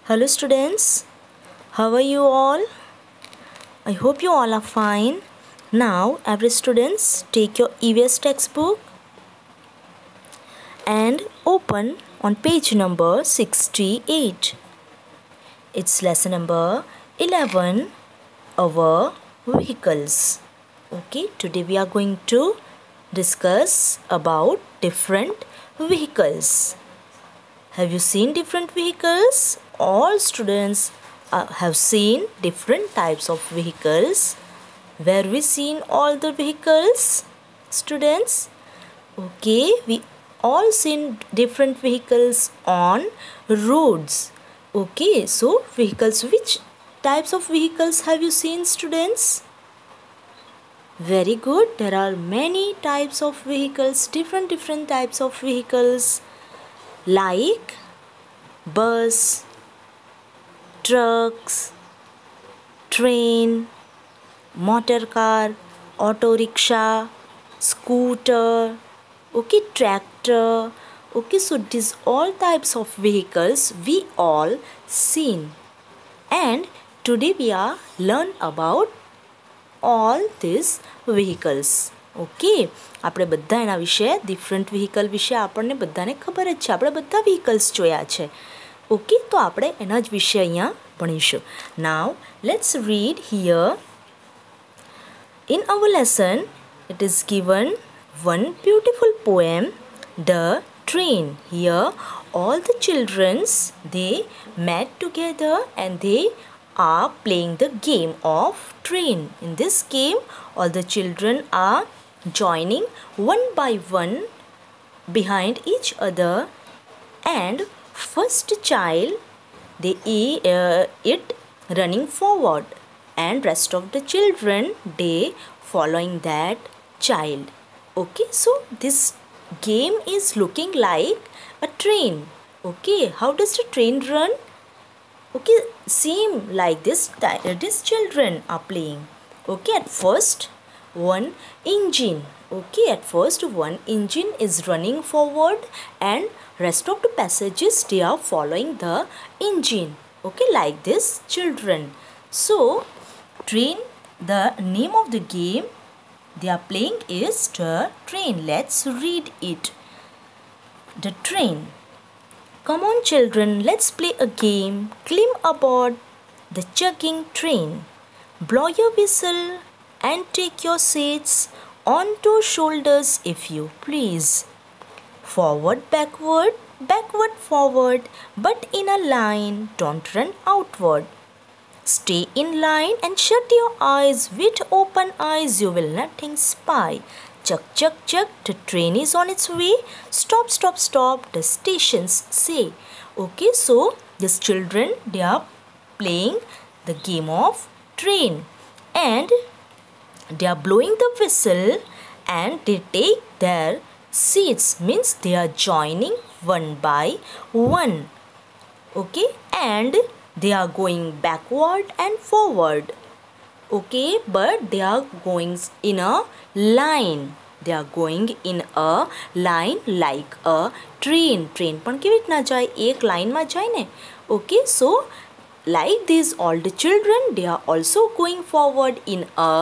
Hello students, how are you all? I hope you all are fine. Now every students take your EVS textbook and open on page number 68. It's lesson number 11, our vehicles. Okay, today we are going to discuss about different vehicles. Have you seen different vehicles? All students have seen different types of vehicles. Where we seen all the vehicles, students? Okay, we all seen different vehicles on roads. Okay, so vehicles, which types of vehicles have you seen, students? Very good. There are many types of vehicles, different types of vehicles, like bus, trucks, train, motor car, auto rickshaw, scooter, okay, tractor. Okay, so these all types of vehicles we all seen, and today we are learn about all these vehicles. Okay, આપણે બધા એના વિશે different vehicle વિશે આપણને બધાને ખબર જ છે, આપણે બધા વ્હીકલ્સ જોયા છે. ઓકે, તો આપણે એના જ વિશે અહીંયા ભણીશું. Now let's read here. In our lesson, it is given one beautiful poem, The Train. Here, all the childrens, they met together and they are playing the game of train. In this game, all the children are joining one by one behind each other, and first child it running forward, and rest of the children they following that child. Okay, so this game is looking like a train. Okay, how does the train run? Okay, same like this these children are playing. Okay, at first one engine. Okay, at first one engine is running forward and rest of the passengers they are following the engine. Okay, like this children. So train, the name of the game they are playing is The Train. Let's read it. The train. Come on children, let's play a game. Climb aboard the chugging train. Blow your whistle and take your seats onto shoulders if you please. Forward, backward, backward, forward, but in a line, don't run outward. Stay in line and shut your eyes. With open eyes you will nothing spy. Chuck, chuck, chuck, the train is on its way. Stop, stop, stop, the stations say. Okay, so these children, they are playing the game of train. And they are blowing the whistle and they take their seats. Means they are joining one by one. Okay, and they are going backward and forward. Okay, but they are going in a line. They are going in a line like a train. Train પણ કેવી રીતના જાય? એક લાઇનમાં જાય ને. Okay, so like this all the children they are also going forward in a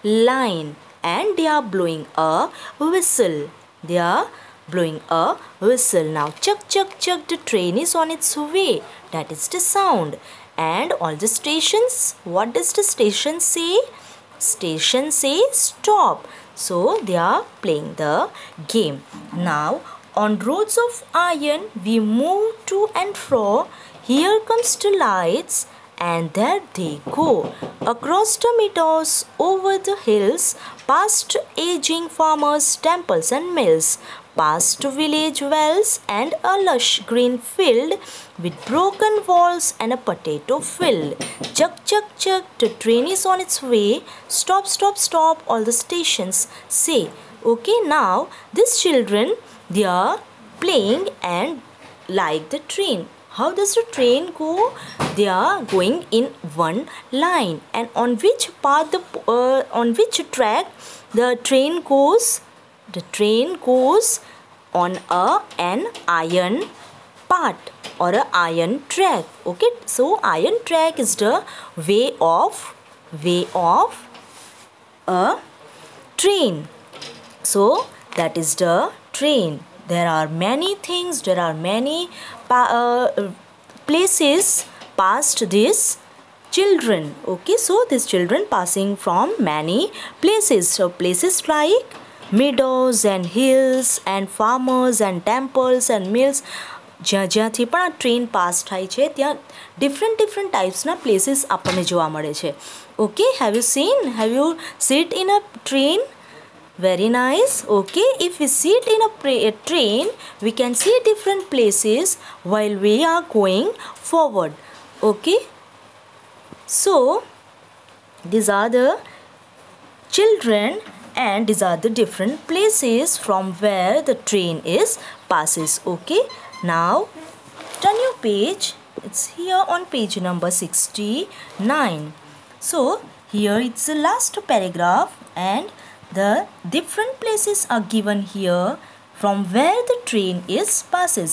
line and they are blowing a whistle. They are blowing a whistle. Now chuck, chuck, chuck, the train is on its way. That is the sound. And all the stations, what does the station say? Station say stop. So they are playing the game. Now on roads of iron we move to and fro. Here comes the lights and there they go. Across the meadows, over the hills, past aging farmers, temples and mills, past village wells and a lush green field with broken walls and a potato field. Chuck, chuck, chuck, the train is on its way. Stop, stop, stop, all the stations say. Okay, now these children they are playing and like the train. How does the train go? They are going in one line. And on which path on which track the train goes? The train goes on an iron part. or a iron track. Okay, so iron track is the way of a train. So that is the train. There are many things, there are many places past these children. Okay, so these children passing from many places. So places like meadows and hills and farmers and temples and mills. જ્યાંથી પણ આ train pass થાય છે ત્યાં different ટાઈપ્સના places આપણને જોવા મળે છે. Okay, have you sit in a train? Very nice. Okay, if we sit in a train, we can see different places while we are going forward. Okay, so these are the children and these are the different places from where the train is passes. Okay, now turn your page. It's here on page number 69. So here it's the last paragraph and the different places are given here from where the train is passes.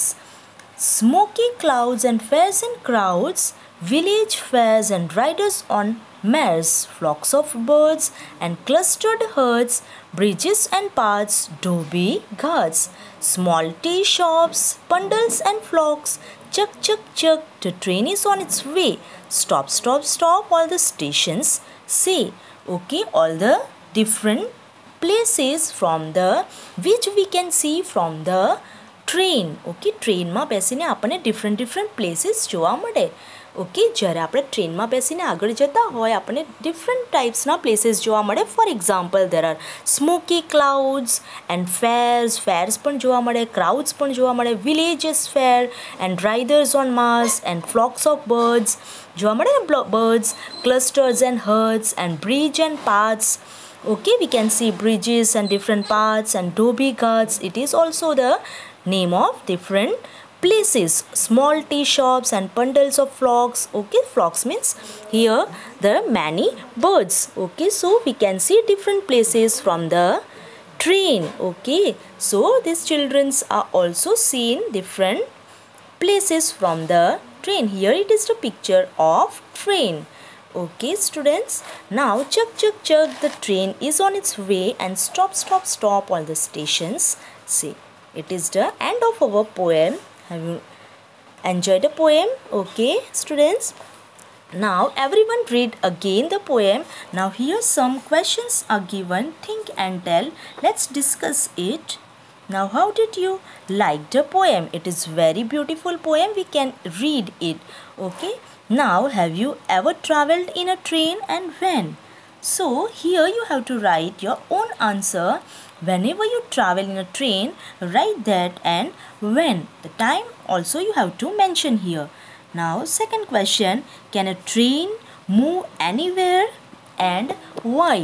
Smoky clouds and fairs and crowds, village fairs and riders on mares, flocks of birds and clustered herds, bridges and paths, dhobi ghats, small tea shops, bundles and flocks, chuck chuck chuck, the train is on its way. Stop stop stop, all the stations say. Okay, all the different places from the which we can see from the train. Okay, train માં બેસીને આપણને different places જોવા મળે. Okay, જ્યારે આપણે ટ્રેનમાં બેસીને આગળ જતા હોય આપણને ડિફરન્ટ ટાઈપ્સના પ્લેસીસ જોવા મળે. For example there are smoky clouds and fairs પણ જોવા મળે, ક્રાઉડ્સ પણ જોવા મળે, villages fair and riders on mass and flocks of birds જોવા મળે, birds, clusters and herds and bridge and paths. Okay, we can see bridges and different paths and dhobi ghats. It is also the name of different places. Small tea shops and bundles of flocks. Okay, flocks means here there are many birds. Okay, so we can see different places from the train. Okay, so these children are also seen different places from the train. Here it is the picture of train. Okay students, now chuck chuck chuck, the train is on its way and stop stop stop, all the stations say. It is the end of our poem. Have you enjoyed the poem? Okay students, now everyone read again the poem. Now here some questions are given, think and tell. Let's discuss it. Now how did you like the poem? It is very beautiful poem, we can read it. Okay, now have you ever traveled in a train and when? So here you have to write your own answer. Whenever you travel in a train, write that and when. The time also you have to mention here. Now second question, can a train move anywhere and why?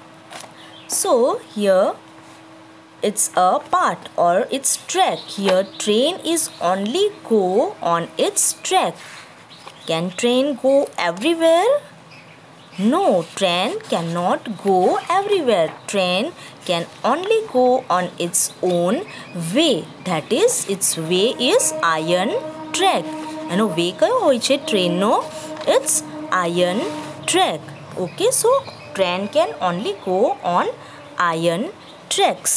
So here it's a part or its track. Here train is only go on its track. Can train go everywhere? No, train cannot go everywhere. Train can only go on its own way. That is, its way is iron track. એનો way કયો હોય છે ટ્રેનનો? It's iron track. Okay, so train can only go on iron tracks.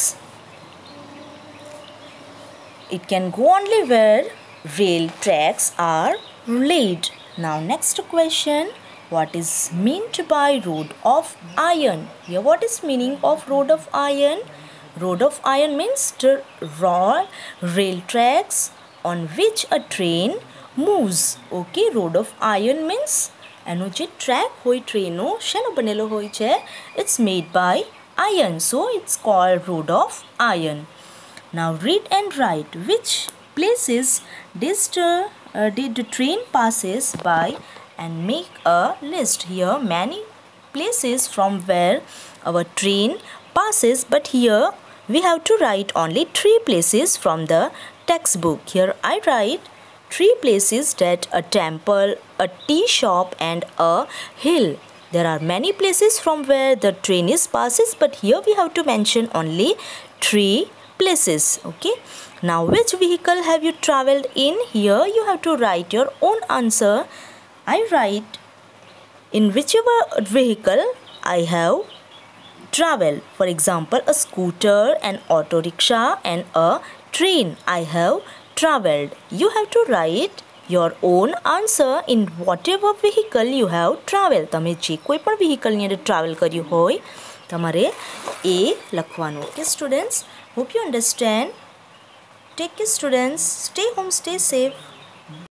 It can go only where rail tracks are laid. Now next question, what is meant by rod of iron? Here what is meaning of rod of iron? Rod of iron means the raw rail tracks on which a train moves. Okay, rod of iron means એનો જે track હોય ટ્રેનનો શેનો બનેલો હોય છે? It's made by iron, so it's called rod of iron. Now read and write which places did the train passes by and make a list. Here many places from where our train passes, but here we have to write only 3 places from the textbook. Here I write 3 places, that a temple, a tea shop and a hill. There are many places from where the train is passes, but here we have to mention only 3 places. Okay, Now which vehicle have you traveled in? Here you have to write your own answer. I write in whichever vehicle I have traveled. For example, a scooter, an auto rickshaw and a train I have traveled. You have to write your own answer in whatever vehicle you have traveled. તમે જે કોઈ પણ vehicle ની અંદર travel કર્યું હોય તમારે એ લખવાનું. Okay students, hope you understand. Take care students. Stay home, stay safe.